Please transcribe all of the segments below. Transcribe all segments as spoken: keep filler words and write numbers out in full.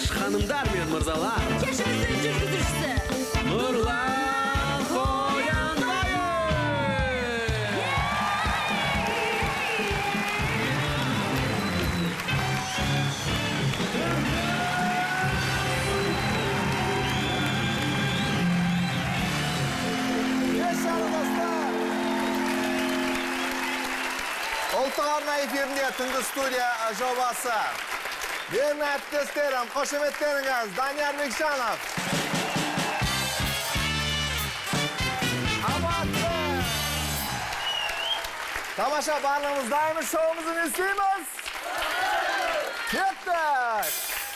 ханымдар мен мырзалар. Кешіміздің жүргізушісі Нұрлан Қоянбаев. Ұлттық арна эфирінде түнгі студия жобасы. Менің әріптестерім, қошеметтеріңіз Данияр Бекшанов, Аматты. Тамаша, барлығымыз дайынбыз, шоуымызды естиміз. Кеттік!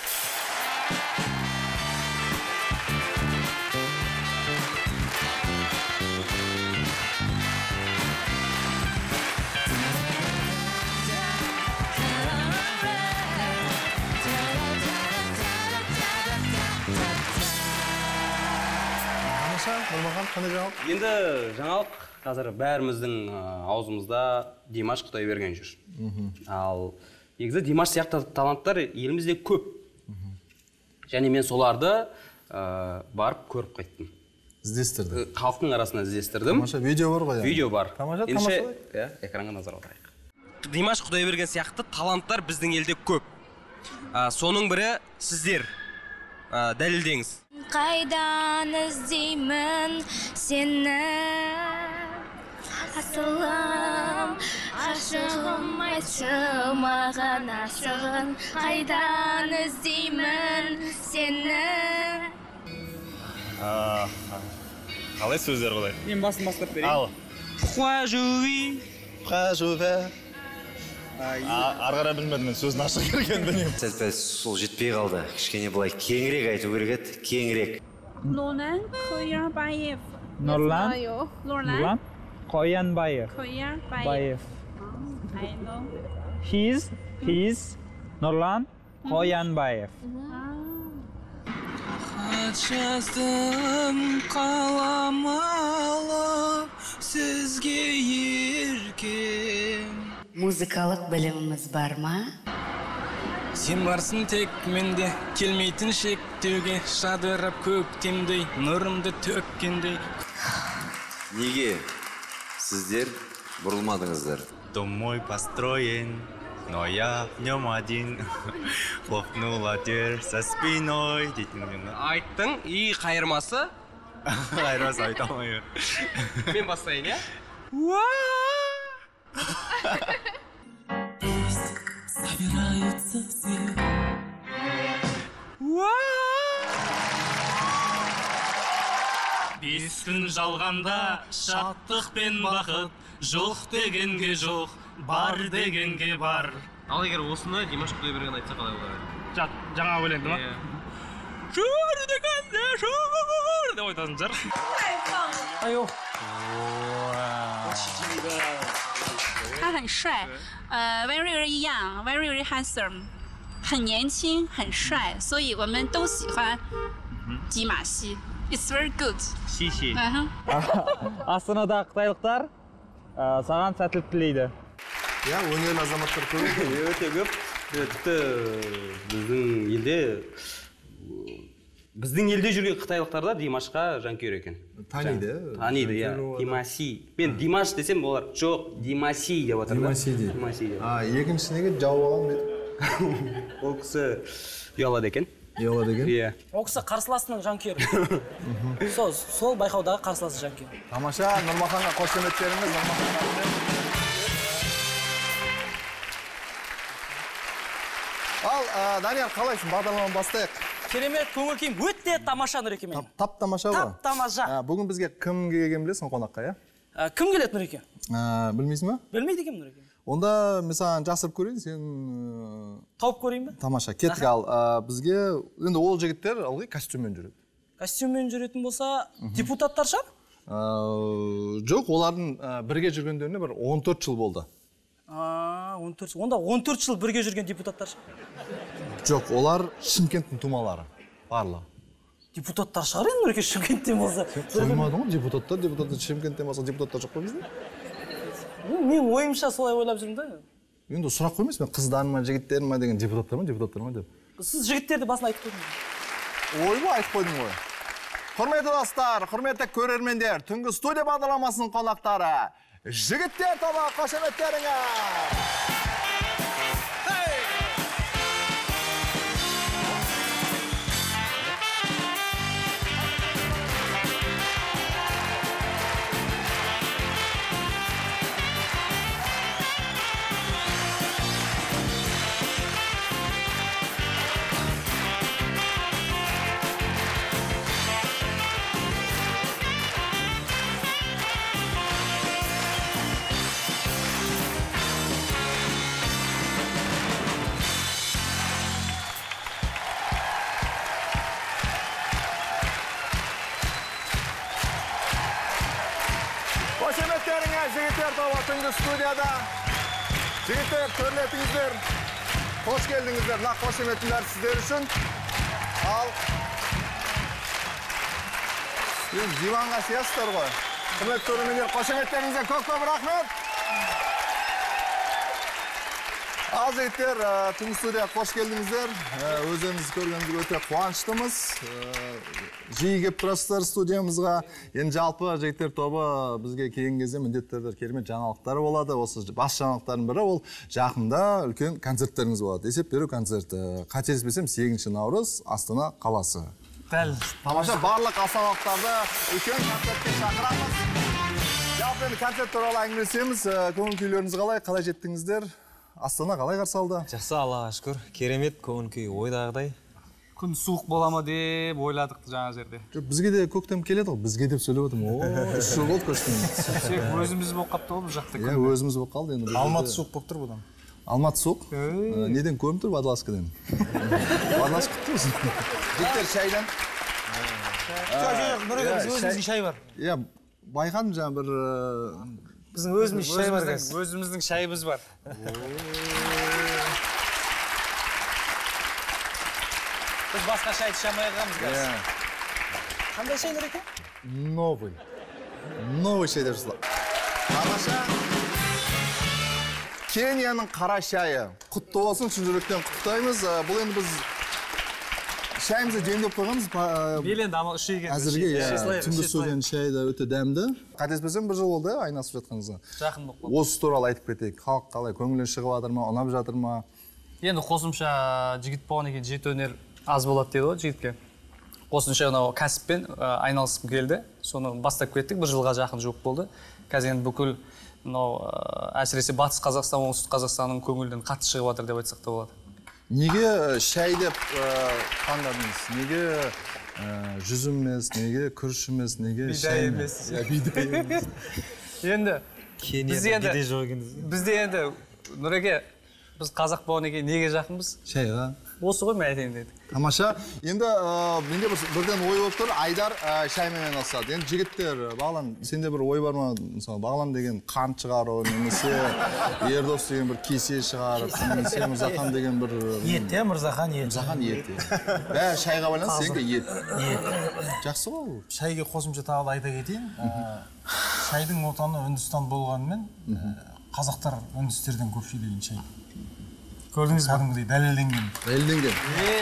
Нұрмахан, қандай жаңалық? Енді жаңалық қазір бәріміздің аузымызда Димаш Құдайберген жүр. Ал негізі Димаш сияқты таланттар елімізде көп. Және мен соларды барып көріп қайттым. Іздестірді. Халықтың арасында іздестірдім. Тамаша, видео бар ғой? Видео бар. Тамаша, тамаша. Экранға назар аударайық. Димаш Құдайберген сияқты таланттар біздің елде көп. Соның бірі сіздер. Дәлелдеңіз. Қайдан іздеймін сені, асылым, ашығым, айтшы маған асығын. Қайдан іздеймін сені. Қалай сөздер қолай? Мен басын бастап берейін. Ал. Қуажуи. Қуажуи. Арғара білмедім, мен сөзін ашық керген дүнем. Сәл-пәл сол жетпей қалды. Кішкене былай кеңірек айту керек еді, кеңірек. Нұрлан Қоянбаев. Нұрлан? Нұрлан Қоянбаев. Қоянбаев. I know. He's, he's Нұрлан Қоянбаев. Хат жаздым қаламалы сізге еркем. Музыкалық біліміміз бар ма? Сен барсың тек менде, келмейтін шектеуге, шадырап көктемдей, нұрымды төккендей. Неге сіздер бұрылмадыңыздар? Дом мой построен, но я в нем один. Хлопнула дверь со спиной. Айттың, и қайырмасы? Қайырмасы айта алмай. Мен бастайын, я? Собираются все. Бес күн жалғанда шаттық пен бақыт, жоқ дегенге жоқ, бар дегенге бар. Ал егер осыны Димаш Құдайберген айтса қалай болады? Жаңа өлеңді ма? Жур дегенде жур деп айтасың жар. Айо. 他很帅，呃 ，very very young, very very handsome， 很年轻，很帅，所以我们都喜欢吉玛希。It's very good. 谢谢。 Астанадағы қытайлықтар саған сәттілік тілейді. Я, өнерлі азаматтар көп екен. Өте көп. Тіпті біздің елде Біздің елде жүрген қытайлықтарда Димашқа жанкүйер екен. Таниды. Таниды, иә. Димаси. Мен Димаш десем, олар жоқ, Димаси деп отыр. Димаси дейді. Димаси деп. А, екіншісінеге жауып алған беді. Ол кісі ұялады екен. Ұялады екен? Иә. Ол кісі қарсыласының жанкүйері. Сол байқаудағы қарсыласы жанкүйері. Тамаша, Нұрмаханға қошеметтеріңіз. Ал, Данияр, қалайсың? Бағдарламаны бастайық. Керемет, көңіл күйім өте тамаша Нұреке мен. Тап тамаша ғой? Тап тамаша. Бүгін бізге кім келген білесің қонаққа, иә? Кім келеді Нұреке? Білмейсің ба? Білмейді екем Нұреке. Онда мен саған жасырып көрейін, сен... Тауып көрейін бе? Тамаша, кеттік ал. Бізге, енді ол жігіттер ылғи костюммен жүреді. Костюммен жүретін болса, депутаттар шығар? Жоқ, олардың бірге жүргендеріне бір он төрт жыл болды. он төрт жыл. Онда он төрт жыл бірге жүрген депутаттар шығар? Жоқ, олар Шымкенттің тумалары. Барлығы. Депутаттар шығар енді Нұреке Шымкенттен болса? Қоймадың ғой, депутаттар, депутаттар Шымкенттен болса, депутаттар жоқ па бізде? Мен ойымша солай ойлап жүрмін да. Енді сұрақ қоймайсың, мен қыздарыма, жігіттеріме деген депутаттар ма, депутаттар ма деп. Сіз жігіттерді басын айтып қойдыңыз. Ойбай, айтып қойдың ғой. Құрметті достар, құрметті көрермендер, түнгі студия бағдарламасының қонақтары, жігіттер тобы, қошеметтеріңіз. Қошеметтеріңіз, жігіттер тобы түнгі студияда. Жігіттер, төрлетіңіздер. Қош келдіңіздер. Нақ қошеметтіңдер сіздер үшін. Ал сен диванға сиясыздар ғой. Құрметті көрермендер, қошеметтеріңізге көп-көп рахмет. Ал жігіттер, түнгі студияға қош келдіңіздер. Өзіңіз көргенімізге өте қуаныштымыз. Жиі келіп тұрасыздар студиямызға. Енді жалпы жігіттер тобы бізге келген кезде міндеттердер керемет жаңалықтары болады. Осы бас жаңалықтардың бірі ол жақында үлкен концерттеріңіз болады. Есеп беру концерті. Қателеспесем сегізінші наурыз Астана қаласы. Дәл. Тамаша барлық астаналықтарды үлкен концертке шақырамыз. Жалпы енді концерт туралы әңгімелесеміз. Көңіл күйлеріңіз қалай? Қалай жеттіңіздер? Астана қалай қарсы алды? Жақсы, Аллаға шүкір. Керемет көңіл күй ойдағыдай. Күн суық бола ма деп ойладық жаңа жерде. Бізге де көктем келеді ғой, бізге деп сөйлеп отырмын. О, үш жыл болды көшкен. Сөйтсек өзіміз болып қапты ғой бұл жақта. Иә, өзіміз болып қалды енді. Алматы суық болып тұр бұдан. Алматы суық? Неден көрініп тұр? Водолазкадан. Водолазка құтты болсын. Жігіттер, шайдан. Жоқ, Нұреке, біз өзімізге шай бар. Иә, байқадым жаңа бір біздің өзіміз шай бар қазір. Өзіміздің шайымыз бар. Біз басқа шайды шамай қағамыз қазір. Қандай шай Нұреке? Новый. Новый шай деп жасылады. Тамаша. Кенияның қара шайы. Құтты болсын, шын жүректен құттықтаймыз. Бұл енді біз шайымызды жемдеп қойғанбыз. Беленді амал үші екен. Әзірге түнгі студияның шайы да өте дәмді. Қателеспесем бір жыл болды айнасып жатқаныңызға. Жақын болып қалды. Осы туралы айтып кетейік. Халық қалай көңілден шығып жатыр ма, ұнап жатыр ма? Енді қосымша жігіт болған екен жеті өнер аз болады дейді ғой жігітке. Қосымша анау кәсіппен айналысып келді. Соны бастап кеттік, бір жылға жақын жуық болды. Қазір енді бүкіл мынау әсіресе Батыс Қазақстан, Оңтүстік Қазақстанның көңілден қатты шығып жатыр деп айтсақ та болады. Неге шай деп таңдадыңыз? Неге жүзім емес, неге күріш емес, неге шай емес? Бидай емес. Енді Кенияда бидай жоқ екен. Бізде енді Нұреке, біз қазақ болған екен неге жақынбыз? Шайға. Осы ғой мен айтайын деді. Тамаша. Енді менде бірден ой болып тұр, Айдар шаймен айналысады. Енді жігіттер, Бағлан, сенде бір ой бар ма? Мысалы, Бағлан деген қант шығару, немесе Ердос деген бір кесе шығарып, немесе Мырзахан деген бір ет, иә, Мырзахан ет. Мырзахан ет. Бәрі шайға байланысты, сенікі ет. Ет. Жақсы ғой. Шайға қосымша тағы да айта кетейін. Шайдың отаны Үндістан болғанымен, қазақтар үндістерден көп жейді шай. Көрдіңіз кәдімгідей дәлелденген. Дәлелденген.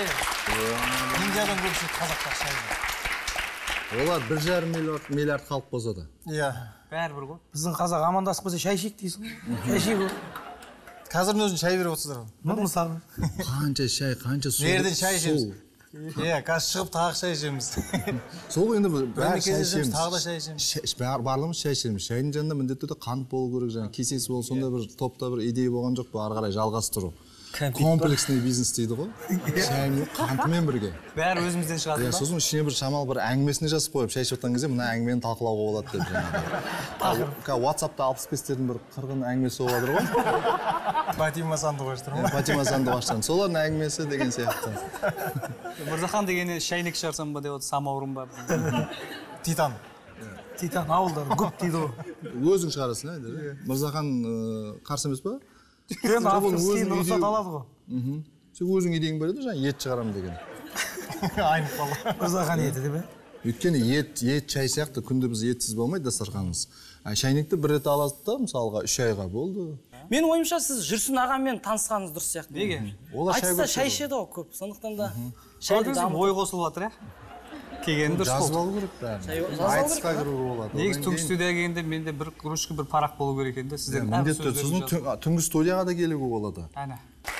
Индиядан көп жейді қазақтар шайды. Олар бір жарым миллиард халық болса да. Иә. Бәрібір ғой. Біздің қазақ амандасып қалса шай ішейік дейсің ғой. Шай ішейік ғой. Қазірдің өзін шай беріп отырсыздар ғой. Мысалы. Қанша шай, қанша су. Жерден шай ішеміз. Иә, қазір шығып тағы шай ішеміз. Сол енді бәрі шай ішеміз. Тағы да шай ішеміз. Барлығымыз шай ішеміз. Шайдың жанында міндетті түрде қант болу керек, жаңа кесесі болу. Сонда бір топта бір идея болған жоқ па, ары қарай жалғастыру. Комплексный бизнес дейді ғой. Шаймен, қантымен бірге. Бәрі өзімізден шығады ба? Сосын ішіне бір шамалы бір әңгімесіне жазып қойып, шай ішіп жатқан кезде мына әңгімені талқылауға болады деп жаңағы. WhatsApp-та алпыс бестердің бір қырғын әңгімесі болып жатыр ғой. Батима Сандуғаштар ма? Батима Сандуғаштар. Солардың әңгімесі деген сияқты. Мырзахан дегені шайнек шығарсам ба деп отыр, самаурын ба? Титан. Титан ауылдар көп дейді ғой. Өзің шығарасың, ә? Мырзахан қарсы емес па? Енді автор істейін рұқсат алады ғой. Сен өзің идеяң бар еді, жаңа ет шығарам деген. Айнып қалды. Мырзахан еті деп, ә? Өйткені ет, ет шай сияқты күнде біз етсіз болмайды дастарханымыз. Шайнекті бір рет аласыз да, мысалға үш айға болды. Мен ойымша сіз Жүрсін ағамен танысқаныңыз дұрыс сияқты. Неге? Айтса шай ішеді ғой көп, сондықтан да шайды дамытып. Ой қосылып жатыр, ә? Келгені дұрыс болды. Жазып алу керек бәрін. Айтысқа кіруге болады. Негізі түнгі студияға келгенде менде бір кружка бір парақ болу керек екен де. Сіздер міндетті сіздің түнгі студияға да келуге болады. Әне.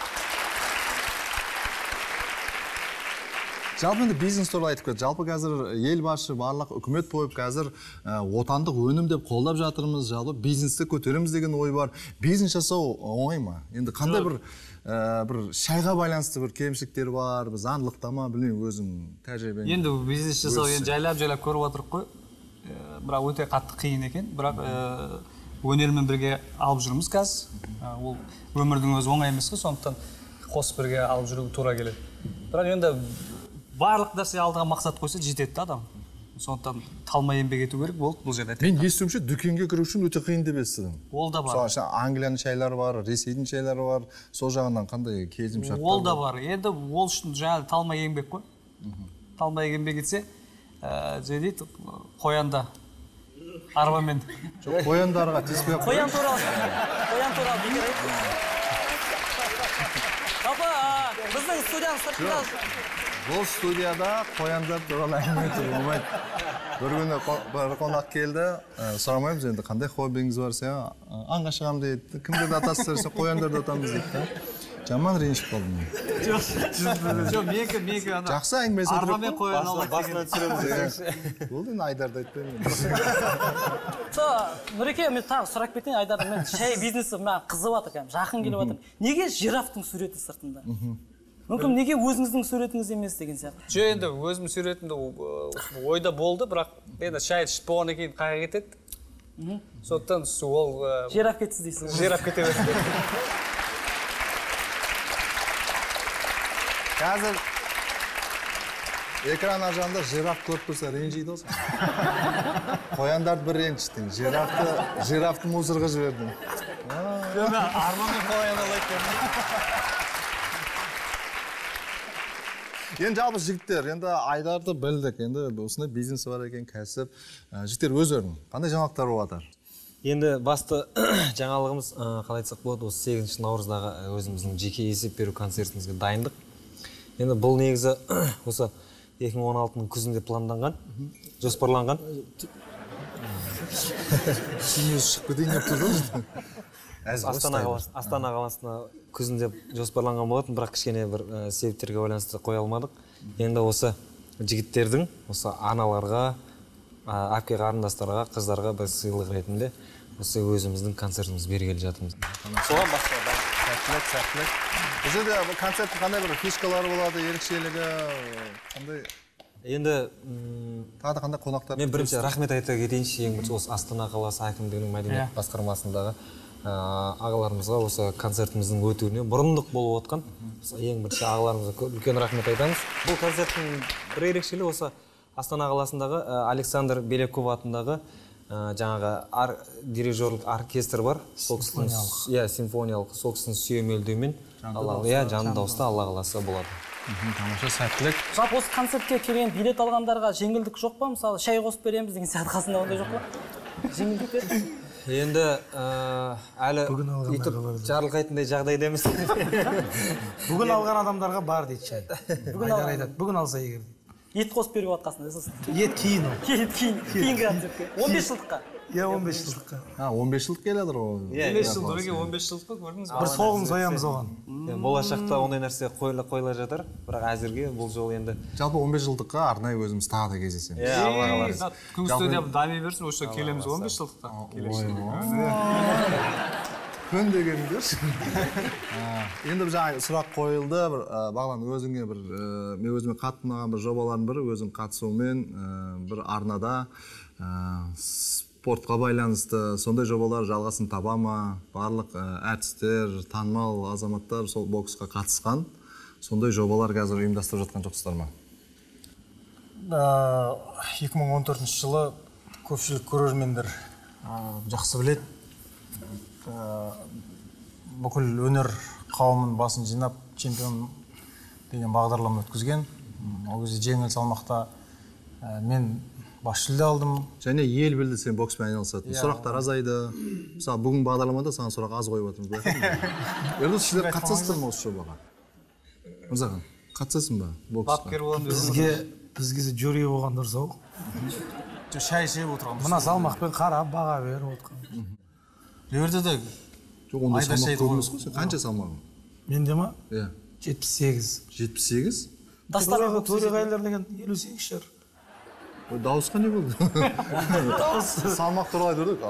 Жалпы енді бизнес туралы айтып кетті. Жалпы қазір елбасы барлық үкімет қойып қазір отандық өнім деп қолдап жатырмыз. Жалпы бизнесті көтереміз деген ой бар. Бизнес жасау оңай ма? Енді қандай бір бір шайға байланысты бір кемшіліктер бар, бір заңдылықта ма, білмеймін, өзім тәжірибем. Енді бизнес жасау енді жайлап-жайлап көріп отырып қой. Бірақ өте қатты қиын екен. Бірақ өнермен бірге алып жүрміз қазір. Ол өмірдің өзі оңай емес қой, сондықтан қосып бірге алып жүруге тура келеді. Бірақ енді барлық нәрсе алдыға мақсат қойса жетеді адам. Сондықтан талмай еңбек ету керек болды бұл жерде. Мен естуімше дүкенге кіру үшін өте қиын деп естідім. Ол да бар. Мысалы, Англияның шайлары бар, Ресейдің шайлары бар. Сол жағынан қандай келісім шарттар? Ол да бар. Енді ол үшін жаңағы талмай еңбек қой. Талмай еңбек етсе, же дейді, қоянда арбамен. Жоқ, қояндарға тиіспей ақ. Қоян туралы. Қоян туралы бекер айтты. Жалпы біздің студияның сыртында Бұл студияда қояндар туралы әңгіме айтуға болмайды. Бір күні бір қонақ келді, сұрамаймыз енді қандай хоббиіңіз бар, сен аңға шығамын дейді. Кімдерді атасыздар, сен қояндарды атамыз дейді. Жаман ренжіп қалдым мен. Жоқ, менікі, менікі ана. Жақсы әңгімесі отырып. Арбамен қоян алады. Басына түсіреміз. Бұл енді Айдарды айтпаймын. Нұреке, мен тағы сұрақ кетейін, Айдар, мен шай бизнесі маған қызып жатыр, жақын келіп жатыр. Неге жирафтың суреті сыртында? Мүмкін неге өзіңіздің суретіңіз емес деген сияқты? Жоқ, енді өзім суретімді ойда болды, бірақ енді шай ішіп болғаннан кейін қайға кетеді. Сондықтан ол жираф кетсіз дейсіз. Жираф кете берді. Қазір экран ажанда жираф көріп тұрса ренжиді осы. Қояндарды бір ренжіттің. Жирафты, жирафты мусорға жібердің. Арбамен қоян алайық. Енді жалпы жігіттер, енді Айдарды білдік, енді осындай бизнесі бар екен, кәсіп. Жігіттер өздерің, қандай жаңалықтар болып жатыр? Енді басты жаңалығымыз, қалай айтсақ болады, осы сегізінші наурыздағы өзіміздің жеке есеп беру концертімізге дайындық. Енді бұл негізі осы екі мың он алтының күзінде планданған, жоспарланған. Сен өзі шығып кетейін деп тұрдың? Астана қаласына күзінде жоспарланған болатын, бірақ кішкене бір себептерге байланысты қоя алмадық. Енді осы жігіттердің, осы аналарға, әпке қарындастарға, қыздарға бір сыйлық ретінде осы өзіміздің концертіміз бергелі жатырмыз. Соған басқа, сәттілік, сәттілік. Бұл жерде концерттің қандай бір фишкалары болады, ерекшелігі, қандай? Енді тағы да қандай қонақтар? Мен бірінші рахмет айта кетейінші, ең бірінші осы Астана қаласы әкімдігінің мәдениет басқармасындағы ағаларымызға осы концертіміздің өтуіне бұрындық болып отқан. Ең бірінші ағаларымызға үлкен рахмет айтамыз. Бұл концерттің бір ерекшелігі осы Астана қаласындағы Александр Беляков атындағы жаңағы дирижерлік оркестр бар. Симфониялық, сол кісінің сүйемелдеуімен жанды дауыста Алла қаласа болады. Тамаша, сәттілік. Жалпы осы концертке келген билет алғандарға жеңілдік жоқ па? Мысалы, шай қосып береміз деген сияқты қасында ондай жоқ па? Жеңілдіктер? Енді әлі үйтіп жарылқайтындай жағдайда емес. Бүгін алған адамдарға бар дейді шай. Бүгін алса егер. Ет қосып беруге атқасында сосын. Ет кейін ол. Ет кейін, кейінгі концертке. он бес жылдыққа. Иә, он бес жылдыққа. А, он бес жылдық келеді ғой. он бес жыл бірге он бес жылдық көрдіңіз ба? Бір соғым соямыз оған. Болашақта ондай нәрсе қойыла жатыр, бірақ әзірге бұл жол енді. Жалпы он бес жылдыққа арнайы өзіміз тағы да кездесеміз. Иә, Алла қаласа. Күн студия дами берсін, осы келеміз он бес жылдықта. Күн дегендер. Енді бір жаңа сұрақ қойылды, Бағлан өзіңе бір, мен өзіме қатты ұнаған бір жобалардың бірі, өзің қатысуымен бір арнада спортқа байланысты сондай жобалар жалғасын таба ма? Барлық әртістер, танымал азаматтар сол боксқа қатысқан. Сондай жобалар қазір ұйымдастырып жатқан жоқсыздар ма? екі мың он төртінші жылы көпшілік көрермендер жақсы біледі. Бүкіл өнер қауымын басын жинап чемпион деген бағдарлама өткізген. Ол кезде жеңіл салмақта мен Баш жүлде алдым. Және ел білді сен бокспен айналысатын. Сұрақтар азайды. Мысалы, бүгін бағдарламада саған сұрақ аз қойып отырмыз. Ердос, сіздер қатысасыздар ма осы жобаға? Мырзахан, қатысасың ба боксқа? Бізге бізге жюри болған дұрыс ау. Шай ішіп отырамыз. Мына салмақпен қарап баға беріп отырған. Берді де. Жоқ, онда салмақ көрмес қой, сен қанша салмағың? Менде ма? Иә. жетпіс сегіз. жетпіс сегіз? Дастарға төрағайлар деген елу сегіз шығар. Дауысқа не болды? Салмақ туралы көрдік.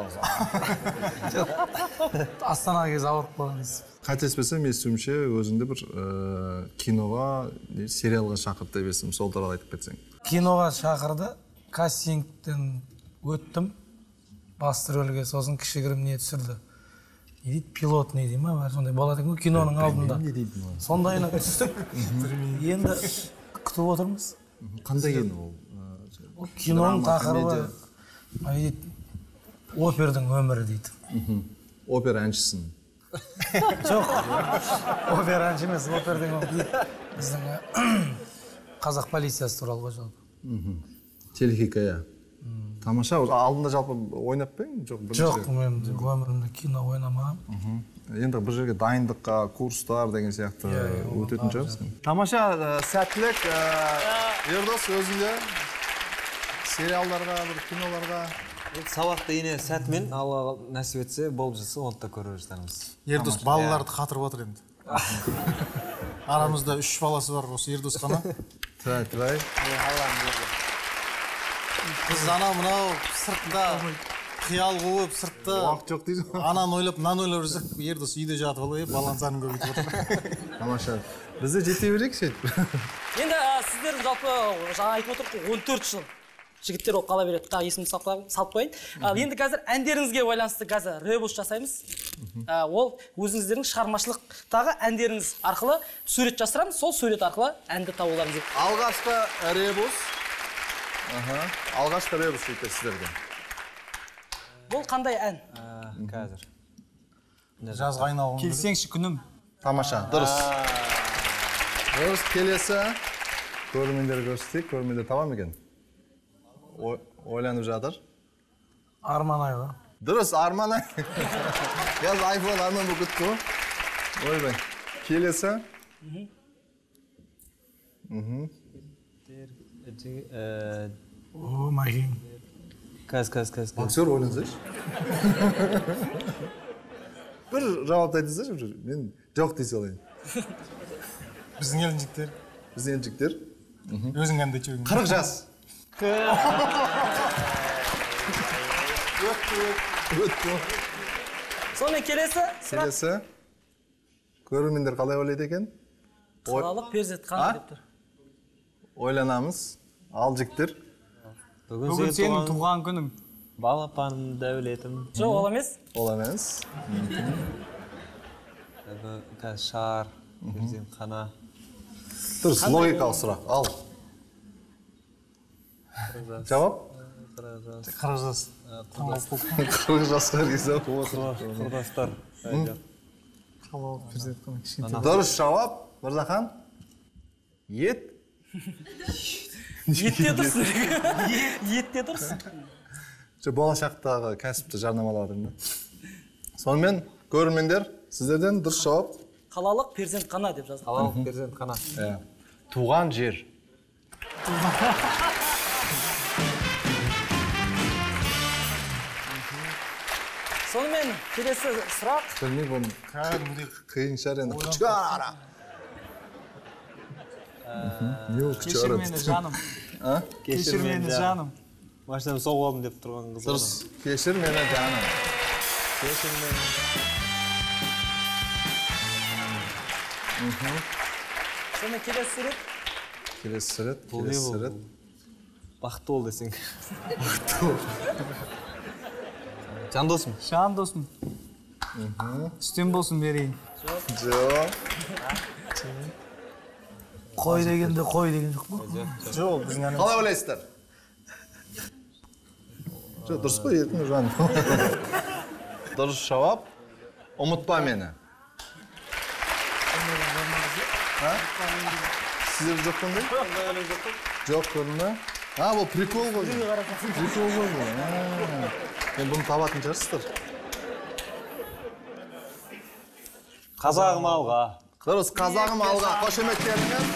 Астанаға кез ауырып қалғанбыз. Қателеспесем, естуімше өзіңді бір киноға, сериалға шақырды деп естідім. Сол туралы айтып кетсең. Киноға шақырды, кастингтен өттім. Басты рөлге, сосын кішігірім не түсірді. Не дейді, пилот не дейді ма? Сондай болады екен, киноның алдында. Сондайына түстік. Енді күтіп отырмыз. Қандай кино ол? Киноның тақырыбы опердің өмірі дейді. Опера әншісін. Жоқ, опера әнші емес, опердің өмірі. Біздің қазақ полициясы туралы ғой жалпы. Телехикая. Тамаша, алдында жалпы ойнап па ең? Жоқ, мен өмірімде кино ойнамағам. Енді бір жерге дайындыққа, курстар деген сияқты өтетін шығарсың. Тамаша, сәттілік. Ердос, өзіңде сериалдарға, бір киноларға. Сабақты ене сәтмен Алла нәсіп етсе, болып жатса, оны да көріп жатармыз. Ердос балаларды қатырып отыр енді. Арамызда үш баласы бар, осы Ердос қана. Тәй-тәй. Біз ана мынау сыртта қиял қуып, сыртта уақыт жоқ дейді. Ананы ойлап, мынаны ойлап жүрсек, Ердос үйде жатып алып, баланың санын көбейтіп отыр. Тамаша. Бізде жете берейік ше. Енді сіздер жалпы жаңа айтып отырдық, он төрт жыл жігіттер болып қала береді. Тағы есімді салып қойын. Ал енді қазір әндеріңізге байланысты қазір ребус жасаймыз. Ол өзіңіздердің шығармашылықтағы әндеріңіз арқылы сурет жасырамыз, сол сурет арқылы әнді табуларыңыз еді. Алғашқы ребус. Алғашқы ребус дейді сіздерге. Бұл қандай ән? Қазір. Жазға айналған. Келсеңші күнім. Тамаша, дұрыс. Ребус келесі. Көрермендер көрсетейік, көрермендер табам екен. Ойланып жатыр. Арман айға. Дұрыс, Арман ай. Яз айфон Арман бұл күтті. Ойбай. Келесі. О, майхин. Кәз, кәз, кәз. Боксер ойлансайшы. Бір жауап айтыңызшы, мен жоқ дей салайын. Біздің елдің жігіттер. Біздің елдің жігіттер. Өзің әнді чөйін. қырық жас. Өтті. Сонымен келесі сұрақ. Келесі. Көрермендер қалай ойлайды екен? Қалалық перзент қандай деп тұр. Ойланамыз. Ал жігіттер. Бүгін сенің туған күнің. Балапаным, дәулетім. Жоқ, ол емес. Ол емес. Қазір шар, перзент қана. Дұрыс, логикалық сұрақ. Ал. Жауап? қырық жас. қырық жасқа риза болып отыр. Құрдастар. Дұрыс жауап, Мырзахан. Ет. Етте тұрсың. Етте тұрсың. Болашақтағы кәсіпті жарнамаладым. Сонымен, көрермендер, сіздерден дұрыс жауап. Қалалық перзент қана деп жазды. Қалалық перзент қана. Туған жер. Сонымен келесі сұрақ. Білмей бұны қиын шығар енді. Күшкі ара. Кешір мені жаным. Кешір мені жаным. Машинам соғып алдым деп тұрған қыз. Дұрыс. Кешір мені жаным. Кешір мені. Сонымен келесі сурет. Келесі сурет. Келесі сурет. Бақытты бол десең. Бақытты бол. Жан досым. Жан досым. Үстем болсын берейін. Жоқ. Қой дегенде қой деген жоқ па? Жоқ, біздің әніміз. Қалай ойлайсыздар? Жоқ, дұрыс қой, ертің жан. Дұрыс жауап. Ұмытпа мені. Сіздер жоқ қандай? Жоқ көрінді. А, бұл прикол ғой. Прикол ғой бұл. Мен бұны табатын шығарсыздар. Қазағым алға. Дұрыс, қазағым алға. Қошеметтеріңіз.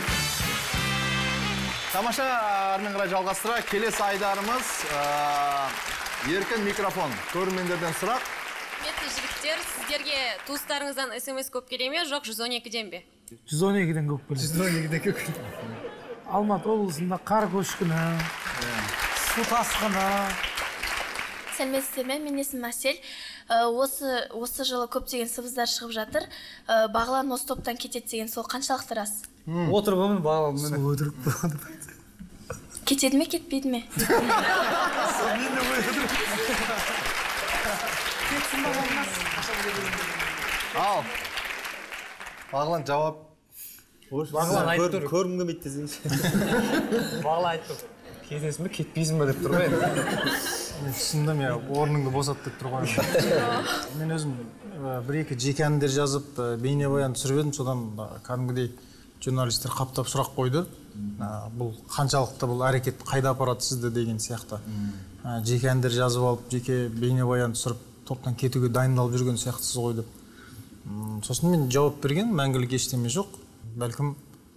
Тамаша, армен қарай жалғастыра. Келесі айдарымыз еркін микрофон. Көрермендерден сұрақ. Құрметті жігіттер, сіздерге туыстарыңыздан смс көп келе ме, жоқ жүз он екіден бе? жүз он екіден көп келеді. жүз он екіден көп келеді. Алматы облысында қар көшкіні, су тасқыны. Сәлеметсіздер ме? Мен есімім Әсел. Осы осы жылы көптеген сыбыздар шығып жатыр. Бағлан осы топтан кетеді деген сол қаншалықты рас? Отырып өмін Бағлан мені. Отырып болады. Кетеді ме, кетпейді ме? Ал. Бағлан жауап. Бағлан айтып тұр. Көргім келмейді десеңші. Бағлан айтып тұр. Кетесің бе, кетпейсің бе деп тұр ғой. Мен түсіндім, я орныңды босат деп тұр ғой. Мен өзім бір-екі жеке әндер жазып, бейнебаян түсіріп едім, содан кәдімгідей журналистер қаптап сұрақ қойды. Бұл қаншалықты бұл әрекет қайда апарады сізді деген сияқты. Жеке әндер жазып алып, жеке бейнебаян түсіріп, топтан кетуге дайындалып жүрген сияқтысыз ғой деп. Сосын мен жауап берген, мәңгілік ештеме жоқ. Бәлкім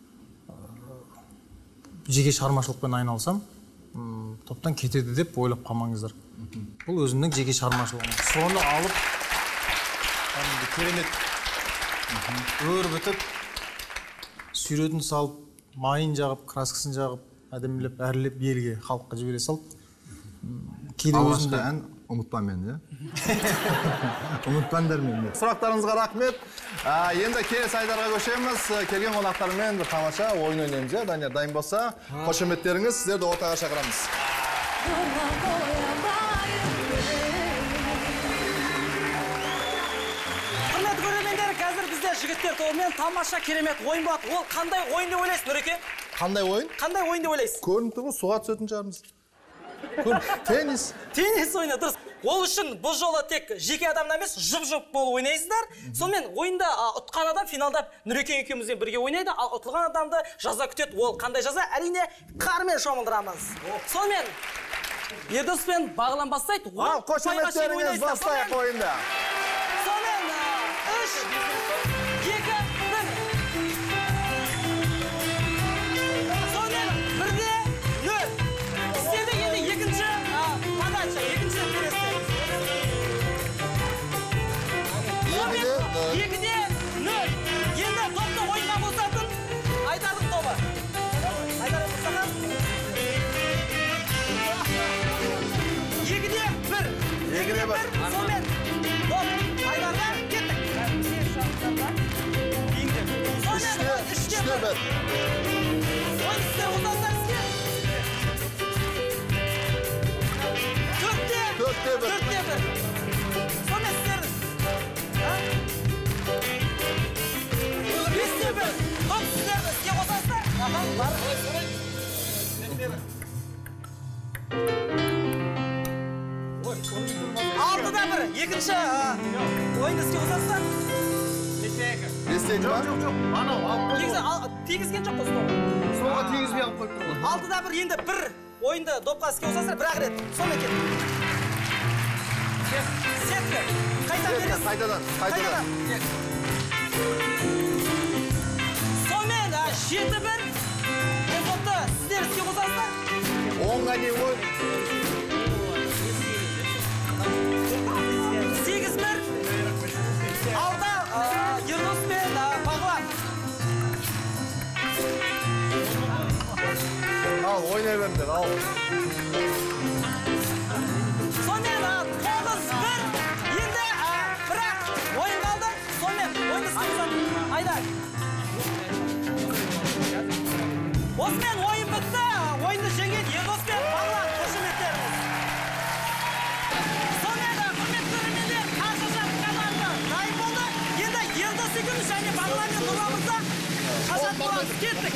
жеке шығармашылықпен айналсам, топтан кетеді деп ойлап қалмаңыздар. Бұл өзімнің жеке шығармашылығым. Соны алып, керемет өрбітіп, сүйретін салып, майын жағып, краскасын жағып, әдемілеп, әрлеп, елге, халыққа жібере салып. Алғашқы ән ұмытпа мен, е? Ұмытпаңдар мен. Сұрақтарыңызға рахмет. Енді келесі айдарға көшеміз. Келген қонақтармен бір тамаша ойын ойнаймыз, е? Данияр дайын болса, қошеметтеріңіз, сіздерді ортаға шақырамыз. Құрметті көрермендер, қазір бізде жігіттер тобымен тамаша керемет ойын болады. Ол қандай ойын деп ойлайсыз, Нұреке? Қандай ойын? Қандай ойын деп ойлайсыз? Көрініп тұр ғой, суға түсетін шығармыз. Теннис. Теннис ойны, дұрыс. Ол үшін бұл жолы тек жеке адамда емес, жұп-жұп болып ойнайсыздар. Сонымен ойында ұтқан адам финалда Нұрекен екеумізбен бірге ойнайды, ал ұтылған адамды жаза күтеді. Ол қандай жаза? Әрине қармен шомылдырамыз. Сонымен Ердос пен Бағлан бастайды. Ал, қошеметтеріңіз бастайық ойында. Сонымен үш, екі, бір. Сонымен бірде нөл. Істеді енді екінші подача, екінші пересте. Сонымен екіде нөл. Енді топты ойынға қосатын Айдардың тобы. Айдардың қосаған. Екіде бір. Екіде бір. Сонымен топ Айдарға кеттік. Сонымен үште бір. Ойын істе ұзандар істе. Төртте. Төртте бір. Төртте бір. Сонымен істердің. Бесте бір. Топ сіздерді істе қосасыздар. Аға, бар. Алтыда бір. Екінші ойынды істе қосасыздар. Бесте екі ба? Жоқ, жоқ, жоқ. Анау, алып тегізген жоқ қой. Соға тегізбей алып қойып тұр ғой. Алтыда бір енді бір ойынды допқа іске қосасыздар, бір-ақ рет. Сонымен кет. Сетті. Қайта бересіз. Қайтадан, қайтадан. Сонымен жеті бір. Бұл топты сіздер іске қосасыздар. онға дейін ой. сегіз бір. Алда Ердос пен Бағлан. Ал, ойнай беріңдер, ал. Сонымен тоғыз бір. Енді бірақ ойын қалды. Сонымен ойынды іске қосатын Айдар. Осымен ойын бітті. Ойынды жеңген Ердос пен Бағлан. Қошеметтеріңіз. Сонымен құрметті көрермендер, қашаған команда дайын болды. Енді Ердос екеуміз және Бағлан мен Нұрланымызда қашан боламыз. Кеттік.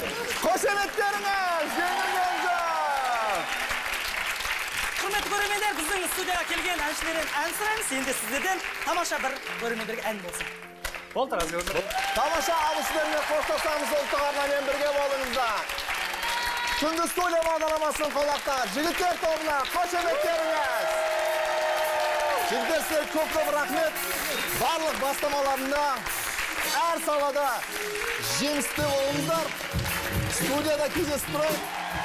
Қошеметтеріңіз, жеңілгенді! Құрметті көрермендер, біздің студияға келген әншілерден ән сұраймыз. Енді сіздерден тамаша бір көрермендерге ән болсын. Болды, разговор. Тамаша абысылармен қоштасамыз, ұлттық арнамен бірге болыңыздар. Түнгі студия бағдарламасының қонақта жігіттер тобына қошеметтеріңіз. Жігіттер сіздерге көп-көп рахмет. Барлық бастамаларында әр салада жемісті болыңыздар. Студияда кездесіп тұрайық.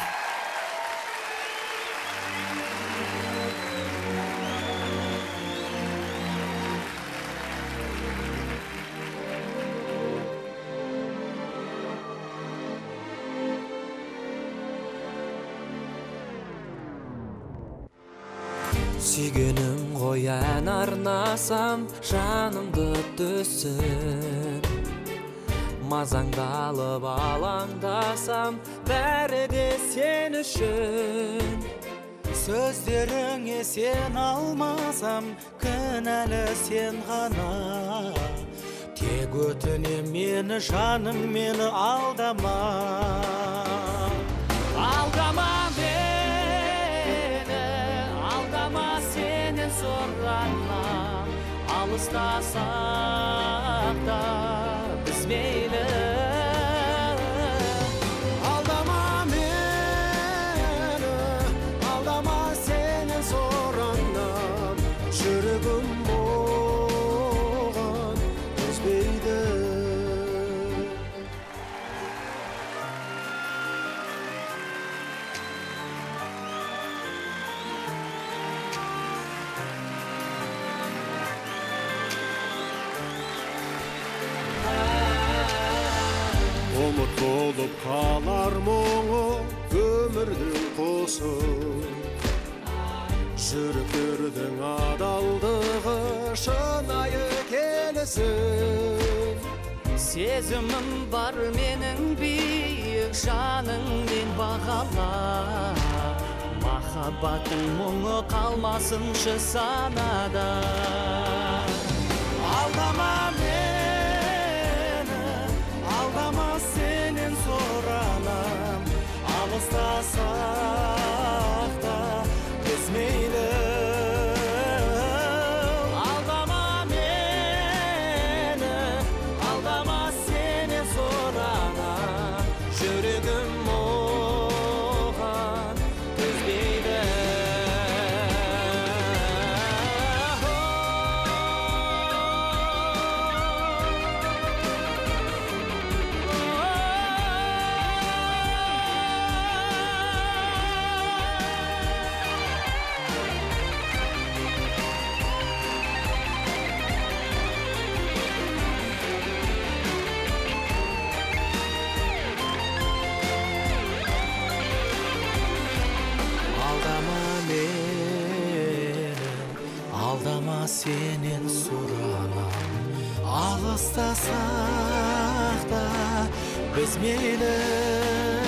Сүйгенім ғой ән арнасам, жанымды түсіп, мазаңдалып алаңдасам, бәрі де сен үшін. Сөздеріңе сен алмасам, кінәлі сен ғана. Тек өтінем мені, жаным мені алдама. Алдама мені, алдама сенен соранам, алыстасақ да біз мейлі. Алдама мені, алдама сенен соранам, жүрегім оған үзбейді. Ұмыт болып қалар мұңы өмірдің қосы. Жүректердің адалдығы шынайы келісім. Сезімім бар менің биік жаныңмен бағала. Махаббаттың мұңы қалмасыншы санада. Алдама мені, алдама сенен соранам, алыстасақ да біз мейлі. Алдама мені, алдама сенен соранам, жүрегім оған төзбейді. Алдама мені, алдама сенен сұранам, алыстасақ та біз мейлі.